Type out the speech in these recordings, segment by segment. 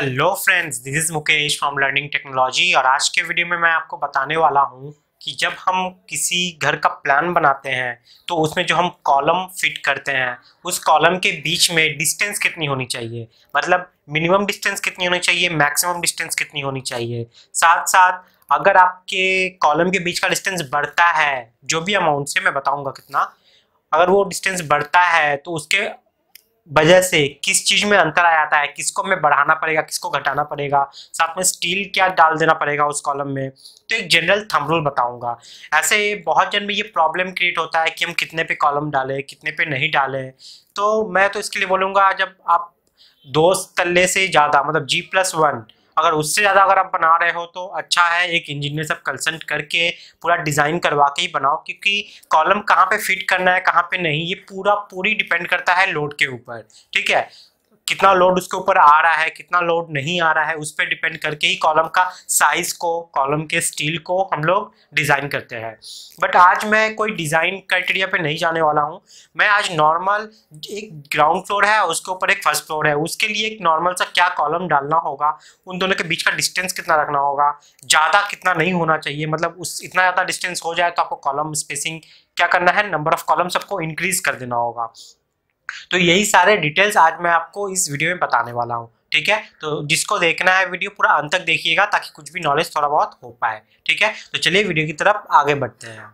Hello friends, this is Mukesh from learning technology. और आज के वीडियो में मैं आपको बताने वाला हूं कि जब हम किसी घर का प्लान बनाते हैं तो उसमें जो हम कॉलम फिट करते हैं उस कॉलम के बीच में डिस्टेंस कितनी होनी चाहिए, मतलब मिनिमम डिस्टेंस कितनी होनी चाहिए, मैक्सिमम डिस्टेंस कितनी होनी चाहिए। साथ साथ अगर आपके कॉलम के बीच का डिस्टेंस बढ़ता है, जो भी अमाउंट से मैं बताऊंगा कितना, अगर वो डिस्टेंस बढ़ता है तो उसके वजह से किस चीज में अंतर आ जाता है, किसको हमें बढ़ाना पड़ेगा, किसको घटाना पड़ेगा, साथ में स्टील क्या डाल देना पड़ेगा उस कॉलम में। तो एक जनरल थंब रूल बताऊंगा। ऐसे बहुत जन में ये प्रॉब्लम क्रिएट होता है कि हम कितने पे कॉलम डालें, कितने पे नहीं डालें। तो मैं तो इसके लिए बोलूंगा, जब आप 2 तल्ले से ज़्यादा मतलब G+1, अगर उससे ज़्यादा अगर आप बना रहे हो तो अच्छा है, एक इंजीनियर से कंसल्ट करके पूरा डिज़ाइन करवा के ही बनाओ, क्योंकि कॉलम कहाँ पे फिट करना है कहाँ पे नहीं, ये पूरी डिपेंड करता है लोड के ऊपर। ठीक है, कितना लोड उसके ऊपर आ रहा है, कितना लोड नहीं आ रहा है, उस पर डिपेंड करके ही कॉलम का साइज को, कॉलम के स्टील को हम लोग डिज़ाइन करते हैं। बट आज मैं कोई डिज़ाइन क्राइटेरिया पे नहीं जाने वाला हूँ। मैं आज नॉर्मल, एक ग्राउंड फ्लोर है उसके ऊपर एक फर्स्ट फ्लोर है, उसके लिए एक नॉर्मल सा क्या कॉलम डालना होगा, उन दोनों के बीच का डिस्टेंस कितना रखना होगा, ज़्यादा कितना नहीं होना चाहिए, मतलब उस इतना ज़्यादा डिस्टेंस हो जाए तो आपको कॉलम स्पेसिंग क्या करना है, नंबर ऑफ कॉलम सबको इंक्रीज कर देना होगा। तो यही सारे डिटेल्स आज मैं आपको इस वीडियो में बताने वाला हूँ। ठीक है, तो जिसको देखना है वीडियो पूरा अंत तक देखिएगा ताकि कुछ भी नॉलेज थोड़ा बहुत हो पाए। ठीक है, तो चलिए वीडियो की तरफ आगे बढ़ते हैं।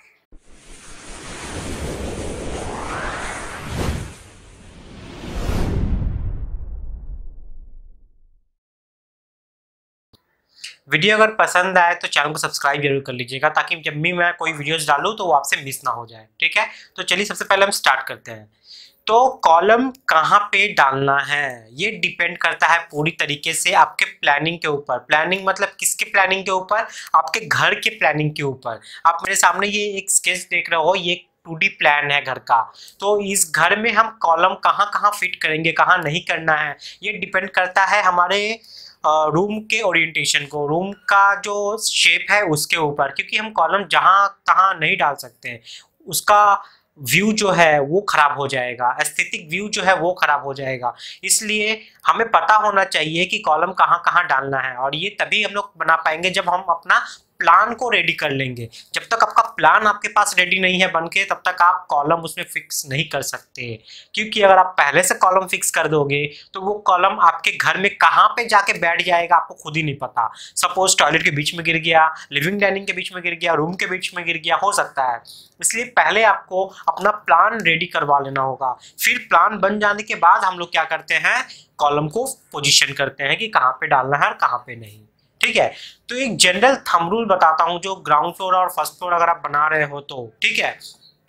वीडियो अगर पसंद आए तो चैनल को सब्सक्राइब जरूर कर लीजिएगा ताकि जब भी मैं कोई वीडियोस डालूं तो वो आपसे मिस ना हो जाए। ठीक है, तो चलिए सबसे पहले हम स्टार्ट करते हैं। तो कॉलम कहाँ पे डालना है ये डिपेंड करता है पूरी तरीके से आपके प्लानिंग के ऊपर। प्लानिंग मतलब किसके प्लानिंग के ऊपर? आपके घर के प्लानिंग के ऊपर। आप मेरे सामने ये एक स्केच देख रहे हो, ये 2D प्लान है घर का। तो इस घर में हम कॉलम कहाँ कहाँ फिट करेंगे, कहाँ नहीं करना है, ये डिपेंड करता है हमारे रूम के ओरिएंटेशन को, रूम का जो शेप है उसके ऊपर। क्योंकि हम कॉलम जहाँ तहाँ नहीं डाल सकते हैं, उसका व्यू जो है वो खराब हो जाएगा, एस्थेटिक व्यू जो है वो खराब हो जाएगा। इसलिए हमें पता होना चाहिए कि कॉलम कहाँ कहाँ डालना है, और ये तभी हम लोग बना पाएंगे जब हम अपना प्लान को रेडी कर लेंगे। जब तक आपका प्लान आपके पास रेडी नहीं है बनके, तब तक आप कॉलम उसमें फिक्स नहीं कर सकते। क्योंकि अगर आप पहले से कॉलम फिक्स कर दोगे तो वो कॉलम आपके घर में कहाँ पे जाके बैठ जाएगा आपको खुद ही नहीं पता। सपोज टॉयलेट के बीच में गिर गया, लिविंग डाइनिंग के बीच में गिर गया, रूम के बीच में गिर गया, हो सकता है। इसलिए पहले आपको अपना प्लान रेडी करवा लेना होगा। फिर प्लान बन जाने के बाद हम लोग क्या करते हैं, कॉलम को पोजीशन करते हैं कि कहाँ पे डालना है और कहाँ पे नहीं। ठीक है, तो एक जनरल थंब रूल बताता हूं जो ग्राउंड फ्लोर और फर्स्ट फ्लोर अगर आप बना रहे हो तो। ठीक है,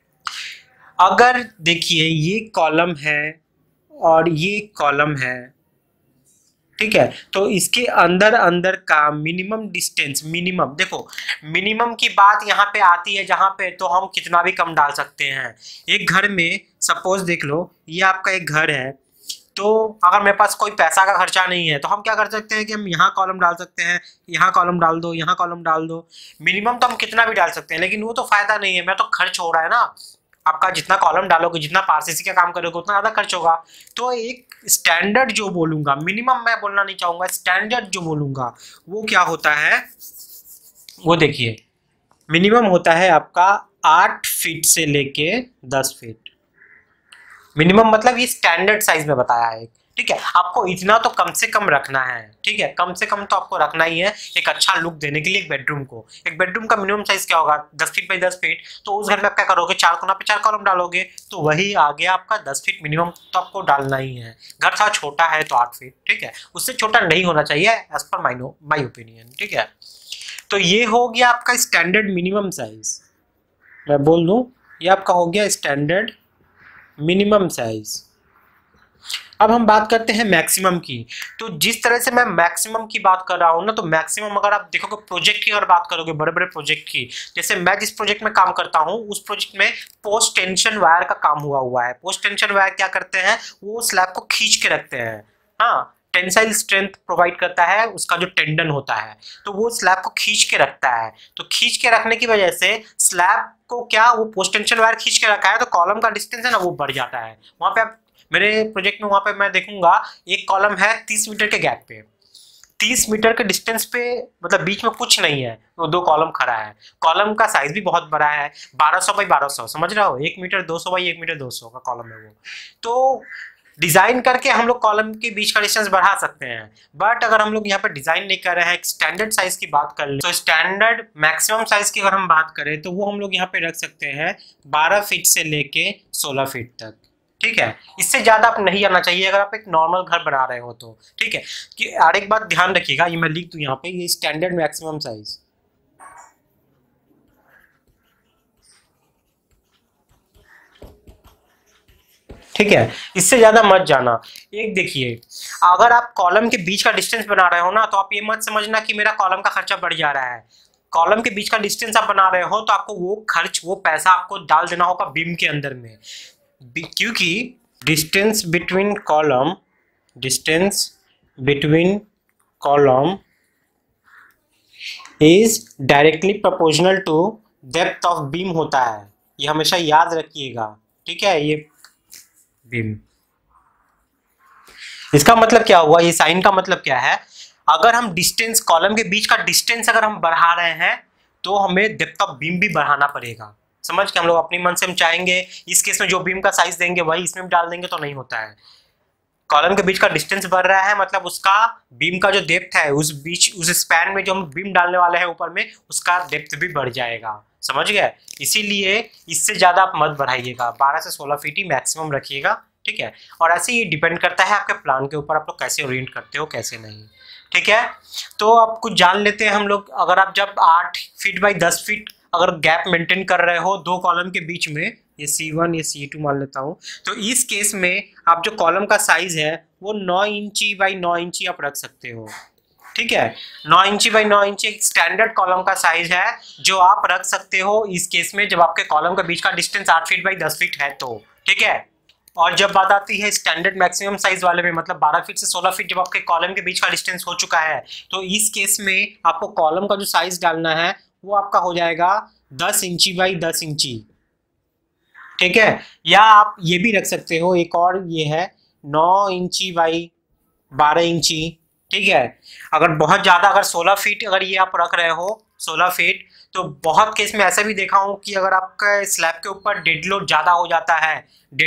अगर देखिए ये कॉलम है और ये कॉलम है, ठीक है, तो इसके अंदर अंदर का मिनिमम डिस्टेंस, मिनिमम देखो, मिनिमम की बात यहाँ पे आती है जहाँ पे तो हम कितना भी कम डाल सकते हैं। एक घर में सपोज देख लो, ये आपका एक घर है, तो अगर मेरे पास कोई पैसा का खर्चा नहीं है तो हम क्या कर सकते हैं कि हम यहाँ कॉलम डाल सकते हैं, यहाँ कॉलम डाल दो, यहाँ कॉलम डाल दो। मिनिमम तो हम कितना भी डाल सकते हैं, लेकिन वो तो फायदा नहीं है, मैं तो खर्च हो रहा है ना। आपका जितना कॉलम डालोगे, जितना पारसीसी का काम करोगे, उतना ज़्यादा खर्च होगा। तो एक स्टैंडर्ड जो बोलूँगा, मिनिमम मैं बोलना नहीं चाहूँगा, स्टैंडर्ड जो बोलूँगा वो क्या होता है, वो देखिए मिनिमम होता है आपका 8 फीट से लेके 10 फीट। मिनिमम मतलब ये स्टैंडर्ड साइज में बताया है। ठीक है, आपको इतना तो कम से कम रखना है। ठीक है, कम से कम तो आपको रखना ही है एक अच्छा लुक देने के लिए। एक बेडरूम को, एक बेडरूम का मिनिमम साइज क्या होगा, 10 फीट बाई 10 फीट। तो उस घर में आप क्या करोगे, 4 कोना पे 4 कॉलम डालोगे, तो वही आ गया आपका 10 फीट मिनिमम तो आपको डालना ही है। घर थोड़ा छोटा है तो 8 फीट, ठीक है, उससे छोटा नहीं होना चाहिए एज पर माई ओपिनियन। ठीक है, तो ये हो गया आपका स्टैंडर्ड मिनिमम साइज। मैं बोल दूं, ये आपका हो गया स्टैंडर्ड मिनिमम साइज। अब हम बात करते हैं मैक्सिमम की। तो जिस तरह से मैं मैक्सिमम की बात कर रहा हूँ ना, तो मैक्सिमम अगर आप देखोगे प्रोजेक्ट की अगर बात करोगे, बड़े बड़े प्रोजेक्ट की, जैसे मैं जिस प्रोजेक्ट में काम करता हूँ उस प्रोजेक्ट में पोस्ट टेंशन वायर का काम हुआ है। पोस्ट टेंशन वायर क्या करते हैं, वो स्लैब को खींच के रखते हैं। हाँ, टेंसाइल स्ट्रेंथ प्रोवाइड करता है उसका जो टेंडन होता है, तो वो स्लैब को खींच के रखता है। तो खींच के रखने की वजह से स्लैब को क्या, वो पोस्ट टेंशन वायर खींच के रखा है, तो कॉलम का डिस्टेंस है ना वो बढ़ जाता है। वहां पे आप मेरे प्रोजेक्ट में वहाँ पे मैं देखूंगा एक कॉलम है 30 मीटर के गैप पे, 30 मीटर के डिस्टेंस पे, मतलब बीच में कुछ नहीं है, वो दो कॉलम खड़ा है। कॉलम का साइज भी बहुत बड़ा है, 1200 बाई 1200, समझ रहे हो, 1 मीटर 200 बाई 1 मीटर 200 का कॉलम है वो। तो डिजाइन करके हम लोग कॉलम के बीच का डिस्टेंस बढ़ा सकते हैं, बट अगर हम लोग यहाँ पे डिजाइन नहीं कर रहे हैं, एक स्टैंडर्ड साइज की बात कर ले, तो स्टैंडर्ड मैक्सिमम साइज की अगर हम बात करें तो वो हम लोग यहाँ पे रख सकते हैं 12 फीट से लेके 16 फीट तक। ठीक है, इससे ज्यादा आप नहीं आना चाहिए अगर आप एक नॉर्मल घर बना रहे हो तो। ठीक है, कि और एक बात ध्यान रखिएगा, ये मैं लिख दूं यहाँ पे, ये स्टैंडर्ड मैक्सिमम साइज। ठीक है, इससे ज्यादा मत जाना। एक देखिए, अगर आप कॉलम के बीच का डिस्टेंस बना रहे हो ना, तो आप ये मत समझना कि मेरा कॉलम का खर्चा बढ़ जा रहा है। कॉलम के बीच का डिस्टेंस आप बना रहे हो तो आपको वो खर्च, वो पैसा आपको डाल देना होगा बीम के अंदर में, क्योंकि distance between column is directly proportional to depth of beam होता है, ये हमेशा याद रखिएगा। ठीक है, ये बीम, इसका मतलब क्या हुआ, ये साइन का मतलब क्या है, अगर हम डिस्टेंस, कॉलम के बीच का डिस्टेंस अगर हम बढ़ा रहे हैं तो हमें डेप्थ ऑफ बीम भी बढ़ाना पड़ेगा। समझ के हम लोग अपनी मन से हम चाहेंगे इस केस में जो बीम का साइज देंगे वही इसमें भी डाल देंगे तो नहीं होता है। कॉलम के बीच का डिस्टेंस बढ़ रहा है मतलब उसका बीम का जो डेप्थ है, उस बीच, उस स्पैन में जो हम बीम डालने वाले हैं ऊपर में, उसका डेप्थ भी बढ़ जाएगा। समझ गए, इसीलिए इससे ज्यादा आप मत बढ़ाइएगा, 12 से 16 फीट ही मैक्सिमम रखिएगा। ठीक है, और ऐसे ये डिपेंड करता है आपके प्लान के ऊपर, आप लोग कैसे ओरिएंट करते हो कैसे नहीं। ठीक है, तो अब कुछ जान लेते हैं हम लोग। अगर आप जब 8 फीट बाई 10 फीट अगर गैप मेंटेन कर रहे हो दो कॉलम के बीच में, ये C1 ये C2 मान लेता हूँ, तो इस केस में आप जो कॉलम का साइज है वो 9 इंची बाई 9 इंची आप रख सकते हो। ठीक है, 9 इंची बाई 9 इंची एक स्टैंडर्ड कॉलम का साइज है जो आप रख सकते हो इस केस में, जब आपके कॉलम के बीच का डिस्टेंस 8 फीट बाई 10 फीट है तो। ठीक है, और जब बात आती है स्टैंडर्ड मैक्सिमम साइज वाले में, मतलब 12 फीट से 16 फीट जब आपके कॉलम के बीच का डिस्टेंस हो चुका है, तो इस केस में आपको कॉलम का जो साइज डालना है वो आपका हो जाएगा 10 इंची बाई 10 इंची। ठीक है, या आप ये भी रख सकते हो, एक और ये है 9 इंची बाई 12 इंची। ठीक है, अगर बहुत ज्यादा, अगर 16 फीट अगर ये आप रख रहे हो 16 फीट, तो बहुत केस में ऐसा भी देखा हूं कि अगर आपका स्लैब के ऊपर डेड लोड ज्यादा हो जाता है,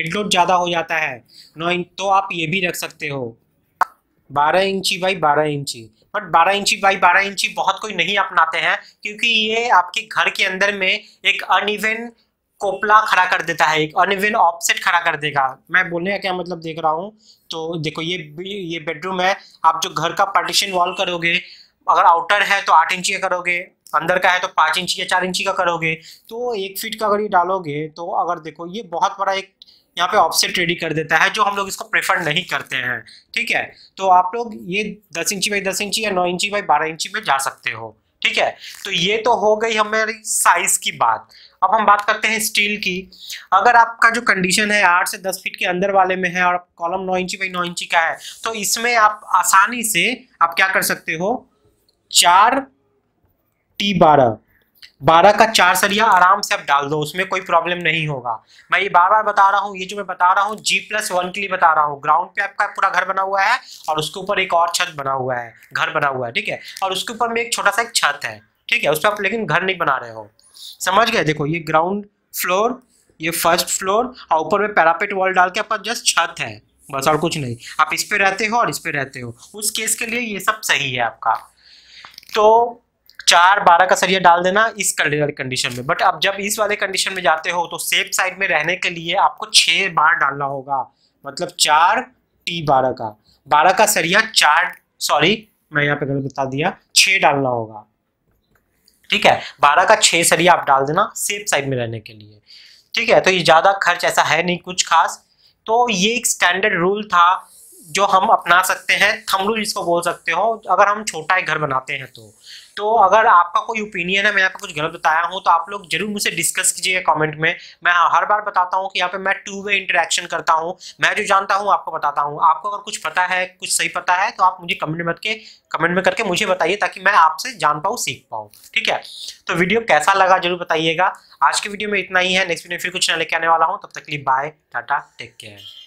9 इंच, तो आप ये भी रख सकते हो 12 इंची बाई 12 इंची। बट 12 इंची बाई 12 इंची बहुत कोई नहीं अपनाते हैं, क्योंकि ये आपके घर के अंदर में एक अनइवन कोपला खड़ा कर देता है, एक अनइवन ऑफसेट खड़ा कर देगा। मैं बोलने का क्या मतलब देख रहा हूँ, तो देखो ये बेडरूम है, आप जो घर का पार्टीशन वॉल करोगे, अगर आउटर है तो 8 इंची का करोगे, अंदर का है तो 5 इंची या 4 इंची का करोगे, तो 1 फीट का अगर ये डालोगे तो अगर देखो ये बहुत बड़ा एक यहाँ पे ऑफसेट रेडी कर देता है, जो हम लोग इसको प्रेफर नहीं करते हैं। ठीक है, तो आप लोग ये 10 इंची बाई 10 इंची या 9 इंची बाई 12 इंची में जा सकते हो। ठीक है, तो ये तो हो गई हमारी साइज की बात। अब हम बात करते हैं स्टील की। अगर आपका जो कंडीशन है 8 से 10 फीट के अंदर वाले में है और कॉलम 9 इंची बाई 9 इंची का है, तो इसमें आप आसानी से आप क्या कर सकते हो, 4T12 12 का 4 सरिया आराम से आप डाल दो, उसमें कोई प्रॉब्लम नहीं होगा। मैं ये बार बार बता रहा हूँ, ये जो मैं बता रहा हूँ G+1 के लिए बता रहा हूँ। ग्राउंड पे आपका पूरा घर बना हुआ है और उसके ऊपर एक और छत बना हुआ है, घर बना हुआ है। ठीक है, और उसके ऊपर में एक छोटा सा एक छत है। ठीक है, उस पर आप लेकिन घर नहीं बना रहे हो। समझ गए, देखो ये ग्राउंड फ्लोर, ये फर्स्ट फ्लोर, और ऊपर में पैरापेट वॉल डाल के आपका जस्ट छत है, बस और कुछ नहीं। आप इस पे रहते हो और इस पे रहते हो, उस केस के लिए ये सब सही है आपका। तो 4-12 का सरिया डाल देना इस कंडीशन में। बट अब जब इस वाले कंडीशन में जाते हो तो सेफ साइड में रहने के लिए आपको 6 बार डालना होगा, मतलब 4T12 का 12 का सरिया 4, सॉरी मैं यहाँ पे गलत बता दिया, 6 डालना होगा। ठीक है, 12 का 6 सरिया आप डाल देना सेफ साइड में रहने के लिए। ठीक है, तो ये ज्यादा खर्च ऐसा है नहीं कुछ खास। तो ये एक स्टैंडर्ड रूल था जो हम अपना सकते हैं, थंब रूल जिसको बोल सकते हो, अगर हम छोटा एक घर बनाते हैं तो अगर आपका कोई ओपिनियन है, मैं यहाँ पे कुछ गलत बताया हूँ, तो आप लोग जरूर मुझसे डिस्कस कीजिएगा कमेंट में। मैं हर बार बताता हूँ कि यहाँ पे मैं 2 वे इंटरेक्शन करता हूँ, मैं जो जानता हूँ आपको बताता हूँ। आपको अगर कुछ पता है, कुछ सही पता है, तो आप मुझे कमेंट में करके मुझे बताइए, ताकि मैं आपसे जान पाऊँ, सीख पाऊँ। ठीक है, तो वीडियो कैसा लगा जरूर बताइएगा। आज की वीडियो में इतना ही है, नेक्स्ट वीडियो में फिर कुछ नया लेके आने वाला हूँ। तब तक के लिए बाय, टाटा, टेक केयर।